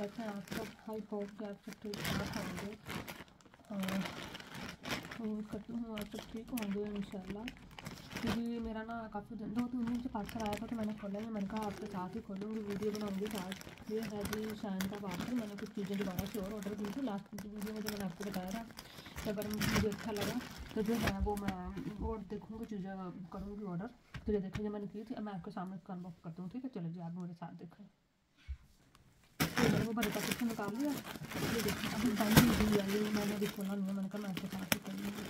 कैसे हैं आप सब? आई होप कि आप सब ठीक ठाक होंगे और उम्मीद करती हूँ आप सब ठीक होंगे इंशाल्लाह। क्योंकि मेरा ना काफ़ी 2-3 दिन से पार्सल आया था तो मैंने खोला नहीं, मैंने कहा आपके साथ ही खोलूँगी, वीडियो बनाऊँगी साथ। ये है जी शाइन का पार्सल। मैंने कुछ चीज़ें दोबारा से और ऑर्डर की थी लास्ट वीडियो में जो मैंने आपको बताया था कि अगर मुझे अच्छा लगा तो जो है वो मैं और देखूँगी चीज़ें करूँगी ऑर्डर। तो ये देखिए जो मैंने की थी, अब मैं आपके सामने इसको अनबॉक्स करती हूँ। ठीक है, चलो जी आप मेरे साथ देखें। मैंने वो बड़े पैकेट से निकाल लिया। ये देखिए अभी बंद नहीं हुई है, ये मैंने अभी खोला नहीं है, मैंने कहा मैं आपके साथ ही खोलूँगी।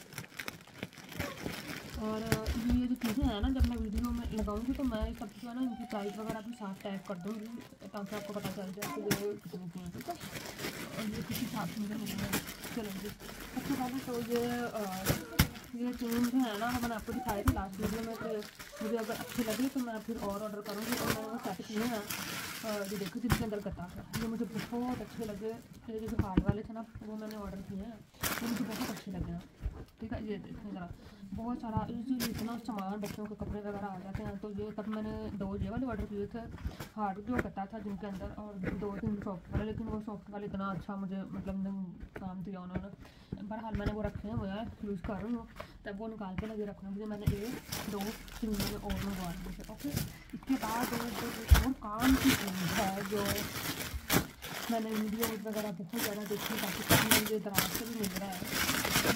और ये जो चीज़ें हैं ना, जब मैं वीडियो में लगाऊंगी तो मैं सब जो है ना इनकी प्राइस वगैरह भी साथ टैग कर दूँगी ताकि आपको पता चल जाए कि ये कितनी की है। ठीक है, और ये किसी हिसाब से मुझे मिल है। चलो जी, सबसे पहले तो ये चीज़ जो है ना वो मैंने आपको दिखाई थी लास्ट वीडियो में, तो मुझे अगर अच्छी लगी तो मैं फिर और ऑर्डर करूँगी। और मैंने वो सेट किए हैं, ये देखो जिसके अंदर कटा था, ये मुझे बहुत अच्छे लगे। ये जो हार्ड वाले थे ना वो मैंने ऑर्डर किए हैं, वो मुझे बहुत अच्छे लगे हैं। ठीक है, ये देखें ज़रा, बहुत सारा इतना सामान बच्चों के कपड़े वगैरह आ जाते हैं। तो ये तब मैंने 2 ये वाले ऑर्डर किए थे हार्ड जो कटा था जिनके अंदर, और 2-3 सॉफ्ट वाले, लेकिन वो सॉफ्ट वाले इतना अच्छा मुझे मतलब काम दिया उन्होंने। बहरहाल मैंने वो रखे हैं, वो यार यूज़ कर रही हूँ, तब वो निकाल के लगे रखना मुझे। मैंने 1-2-3 मैंने और मंगवा दिए थे। ओके, इसके बाद और काम की चीज़ है जो मैंने वीडियो वगैरह बहुत ज़्यादा देखी, काफ़ी मुझे दराज से भी मिल रहा है।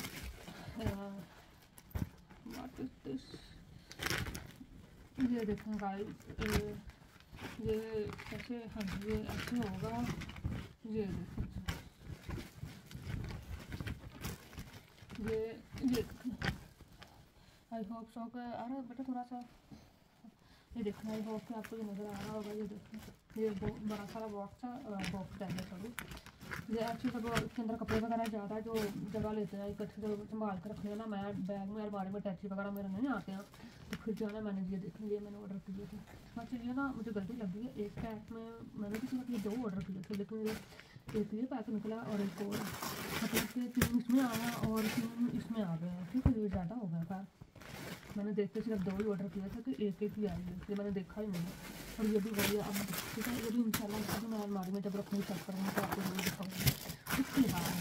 What is this? ये देखें गाइस, ये कैसे, हाँ ये ऐसे होगा। ये देखें, ये आई होप सो का आ रहा है बेटा थोड़ा सा। ये देखना, आई होप कि आपको ये नज़र आ रहा होगा। ये देखना, ये बहुत बड़ा सारा बॉक्स है, बॉक्स है सॉरी। ये अच्छी सब इसके अंदर कपड़े वगैरह ज़्यादा जो जगह लेते हैं, इकट्ठे से संभाल कर रखने ना। मैं बैग में अलमारी में टैची वगैरह मेरे नहीं आते हैं, तो फिर जो है ना मैंने ये देखें, ये मैंने ऑर्डर किए थे। बस ये ना मुझे गलती लगी है, एक पैक में मैंने भी सिर्फ ये 2 ऑर्डर किए थे, लेकिन ये एक ये पैक निकला और एक और, मतलब कि 3 इसमें आया और 3 इसमें आ गए हैं। ठीक है, ये ज़्यादा हो गया था। मैंने देखते सिर्फ 2 ही ऑर्डर किया था कि एक ही आई है, ये मैंने देखा ही नहीं। और ये भी वही है। अब ठीक है, ये भी इंशाल्लाह अभी मैं अलमारी में जब रखने सेट करूँगी तो आपको जरूर दिखाऊँगी। उसके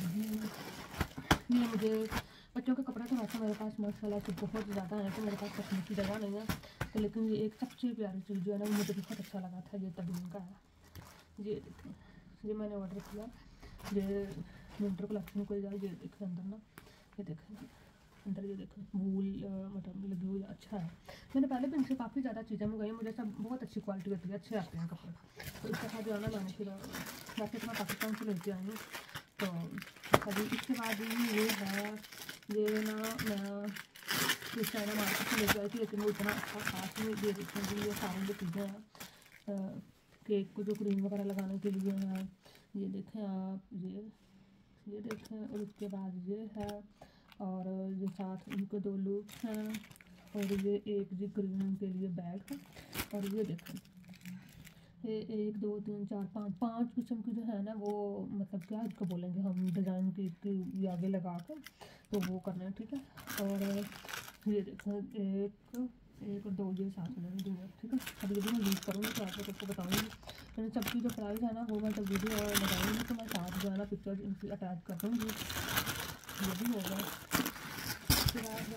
बाद ये मुझे बच्चों के कपड़े तो वैसे मेरे पास माशाल्लाह से बहुत ज़्यादा है, तो मेरे पास रखने की जगह नहीं है। तो लेकिन ये एक सबसे प्यारी चीज़ जो है ना वो मुझे बहुत अच्छा लगा था, ये तबीन का है। ये देखें, ये मैंने ऑर्डर किया, ये विंटर कलेक्शन को। ये देखें अंदर ना, ये देखें अंदर, ये देखें वूल मतलब लगी हुई अच्छा है। मैंने पहले भी इनसे काफ़ी ज़्यादा चीज़ें मंगाई, मुझे सब बहुत अच्छी क्वालिटी होती है, अच्छे आते हैं कपड़े। तो इस तरह जो है ना मैंने फिर वैसे तो मैं पाकिस्तान से लेके आई हूँ। तो अभी इसके बाद ये है, ये ना मैं इस चाइना मार्केट से लेके आई थी, लेकिन वो इतना अच्छा खास नहीं। ये देखेंगे ये सारी जो चीज़ें हैं केक को जो क्रीम वगैरह लगाने के लिए हैं, ये देखें आप, ये देखें। और उसके बाद ये है, और ये साथ इनके 2 लूप हैं, और ये एक जी क्रीम के लिए बैग है। और ये देखें, ये 1 2 3 4 5 किस्म की जो है ना वो, मतलब क्या इसको बोलेंगे हम, डिज़ाइन की आगे लगा कर तो वो करना है। ठीक है, और ये देखें एक और 2 ये साथ में दिए हैं। ठीक है, अब ये भी मैं यूज़ करूँगी तो आप लोग सबको बताऊँगी। मैंने सबकी जो प्राइस है ना वो मैं जब वीडियो लगाऊँगी तो मैं साथ जो है ना पिक्चर इनकी अटैच कर दूँगी। ये भी होगा। उसके बाद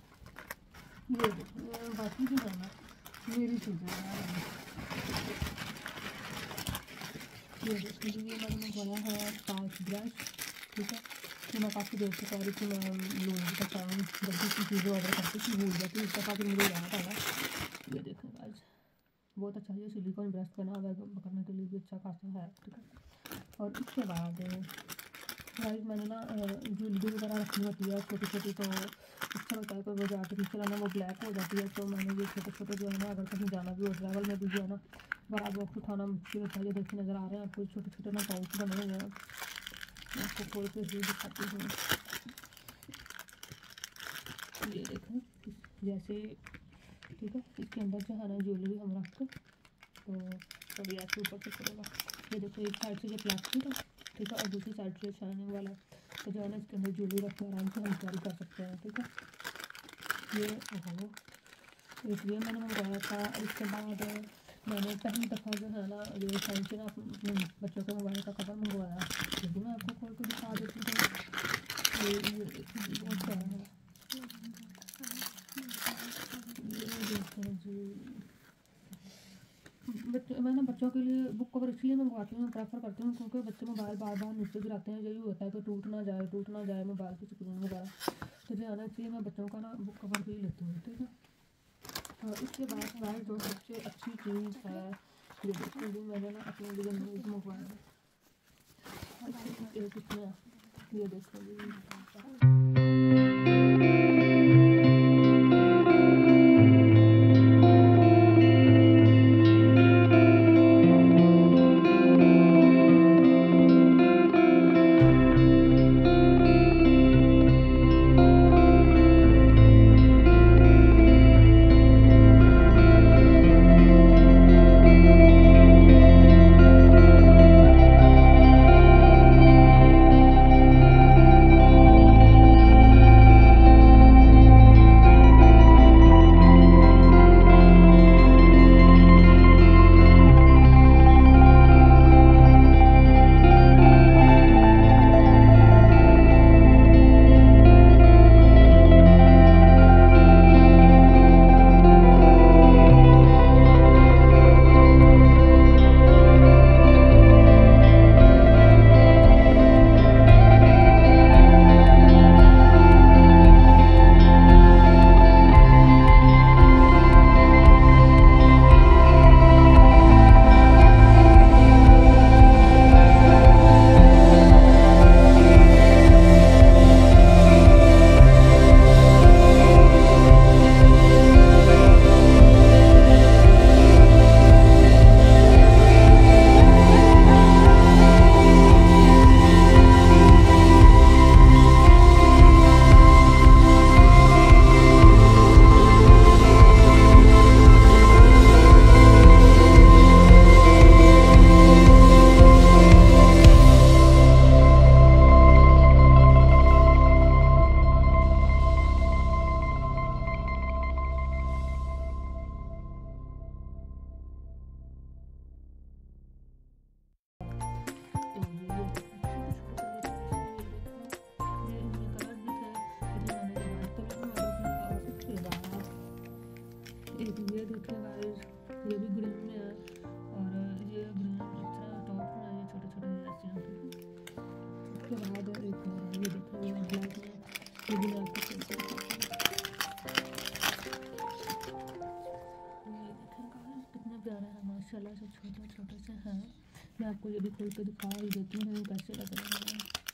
ये देखिए बाकी जो है ना मेरी चीज़ें हैं, ये देखिए ये मैंने मंगवाया है स्पार्क ब्रश। ठीक है, तो मैं काफ़ी देर से कह रही थी मैं लूँगी तो टाइम जल्दी की चीज़ें ऑर्डर करती थी भूल जाती, इसका काफ़ी मुझे याद आया। ये देखें गाइस, बहुत अच्छा, ये सिलिकॉन ब्रश बना हुआ करने के लिए भी अच्छा खासा है। ठीक है, और इसके बाद गाइस मैंने ना ज्वेलरी वगैरह रखनी होती है छोटी छोटी, तो अच्छा होता है कोई वो आर्टिफिशियल है ना वो ब्लैक हो जाती है। तो मैंने ये छोटे छोटे जो है ना, अगर कहीं जाना भी हो ट्रैवल में भी जो है ना बड़ा बॉक्स उठाना मुश्किल होता है। ये देखिए नज़र आ रहे हैं आपको, छोटे छोटे ना पाउच बने हुए हैं, मैं आपको खोल के ही दिखाती हूँ। ये देखें जैसे, ठीक है, इसके अंदर जो है ना ज्वेलरी हम रख कर तो थोड़ी ऐसे ऊपर से करेगा। ये देखो एक साइड से ये प्लास्टिक है, ठीक है, और दूसरी साइड से शाइनिंग वाला है। तो जो है ना इसके अंदर ज्वेलरी रख के आराम से हम कैरी कर सकते हैं। ठीक है, ये ओहो, एक ये मैंने मंगवाया था। इसके बाद मैंने पहली दफ़ा जो है ना ये साइंस से ना अपने बच्चों के मोबाइल का कवर मंगवाया, लेकिन मैं आपको खोल के दिखा देती हूँ। ये बहुत प्यारा है, ये देखें जी। मैं ना बच्चों के लिए बुक कवर इसलिए मंगवाती हूँ, प्रेफर करती हूँ, क्योंकि बच्चे मोबाइल बार बार नीचे गिराते हैं, यही होता है कि टूट ना जाए मोबाइल की स्क्रीन वगैरह, तो जो है ना इसलिए मैं बच्चों का ना बुक कवर भी लेती हूँ, ठीक है। और इसके बाद हमारी जो सबसे अच्छी चीज़ है, ये देखो जी, मैंने ना अपने लिए न्यूज़ मंगवाया है, ये देखो जी। ये देखिए गाइस, ये भी ग्रीन में है, और ये ग्रीन टॉप में है, ये छोटे छोटे ऐसे हैं। उसके बाद एक और है, ये देखिए ये ब्लैक में, ये भी आपको ये देखें गाइस कितने प्यारे हैं माशाल्लाह से, छोटे छोटे से हैं। मैं आपको ये भी खोल के दिखा ही देती हूँ कैसे लग रहे हैं।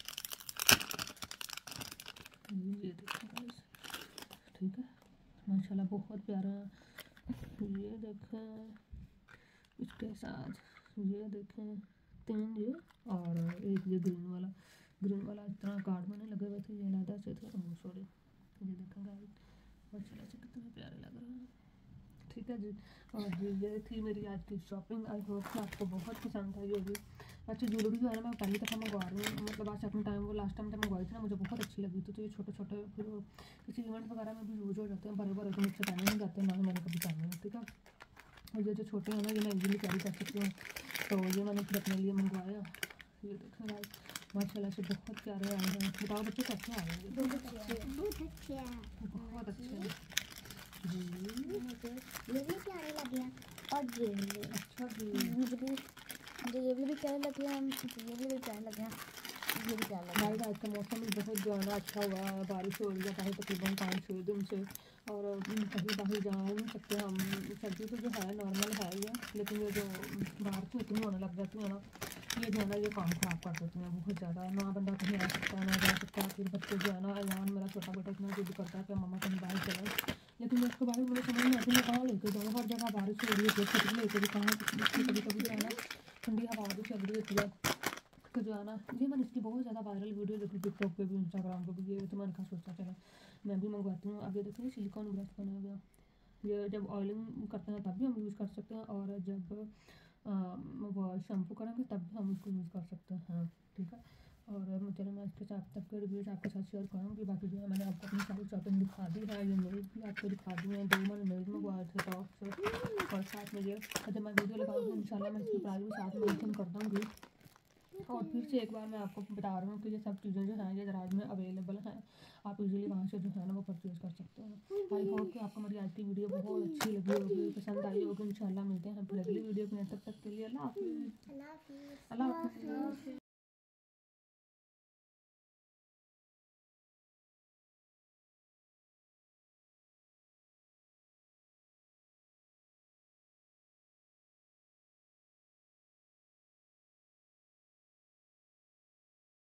ये देखें गाइस, ठीक है, माशाल्लाह बहुत प्यारा। ये देखें इसके साथ, ये देखें 3 ये, और एक ये ग्रीन वाला इस तरह कार्ड में नहीं लगे हुए थे, ये अलग से थे, सॉरी। ये देखें गाइस माशाल्लाह से कितने प्यारे लग रहे हैं, ठीक है जी। और ये थी मेरी आज की शॉपिंग। आई होप कि आपको बहुत पसंद आई होगी। अच्छा ज्वेलरी जो है ना मैं पहली दफ़ा मंगवा रही हूँ, मतलब आज सेकंड टाइम, वो लास्ट टाइम जब मंगवाई थी ना मुझे बहुत अच्छी लगी थी। तो ये छोटे छोटे फिर किसी इवेंट वगैरह में भी यूज हो जाते हैं, बड़े बड़े तो मुझसे पहने नहीं जाते, ना ही मैंने कभी पहने हैं, ठीक है। और ये जो छोटे हैं ना, ये मैं इजीली कैरी कर सकती हूँ, तो ये मैंने फिर अपने लिए मंगवाया। ये देखें गाइस माशाल्लाह से बहुत प्यारे आए हैं। बताओ बच्चे कैसे आए हैं? बहुत अच्छे हैं जी। मुझे ये भी प्यारे लगे हैं, और ये अच्छा जी, मुझे ये भी प्यारे लगे हैं, ये भी प्यारे लगे हैं, ये भी प्यारे लगे हैं। आज का मौसम भी बहुत जो है ना अच्छा हुआ है, बारिश हो रही है कहीं तकरीबन 5-6 दिन से, और कहीं बाहर जा नहीं सकते हम। सर्दी तो जो है नॉर्मल है ही है, लेकिन ये जो बाहर की इतनी होने लग जाती है ना, ये जो है ना ये काम ख़राब कर देती हैं बहुत ज़्यादा। ना बंदा कहीं आ सकता है ना जा सकता है। फिर बच्चे जो है ना, अयान मेरा छोटा बेटा इतना जिद करता है कि मम्मा कहीं बाहर चलें, लेकिन मैं उसके बारे में मुझे समझ नहीं आती मैं कहाँ लेके जाऊँ। हर जगह बारिश हो रही है, छुट्टी लेके भी कहाँ, कभी कभी जो है ना ठंडी हवा भी चल रही होती है, तो जो है ना ये मैंने इसकी बहुत ज़्यादा वायरल वीडियो देखी टिकटॉक पे भी, इंस्टाग्राम पे भी, ये तो मैंने कहा सोचा चलो मैं भी मंगवाती हूँ। अब ये देखो सिलिकॉन ब्रश बना हुआ, ये जब ऑयलिंग करते हैं तब भी हम यूज़ कर सकते हैं, और जब वो शैम्पू करेंगे तब भी हम इसको यूज़ कर सकते हैं, ठीक है। और चलो मैं इसके साथ तक के रिव्यूज़ आपके साथ शेयर करूँगी। बाकी जो है मैंने आपको अपनी सारी शॉपिंग दिखा दी है, ये नेल्स भी आपको दिखा दी हैं, 2 मैंने नेल्स मंगवाए थे टॉप्स, और साथ में ये जब मैं वीडियो लगाऊँगी इंशाल्लाह मैं इसकी प्राइस भी साथ में मेंशन कर दूँगी। और फिर से एक बार मैं आपको बता रही हूँ कि ये सब चीज़ें जो हैं ये दराज में अवेलेबल हैं, आप इजीली वहाँ से जो है ना वो परचेज़ कर सकते हैं। आई होप कि आपको मेरी आज की वीडियो बहुत अच्छी लगी होगी, पसंद आई होगी। इंशाल्लाह मिलते हैं फिर अगली वीडियो में, तब तक के लिए अल्लाह हाफिज़। अल्लाह हाफिज़।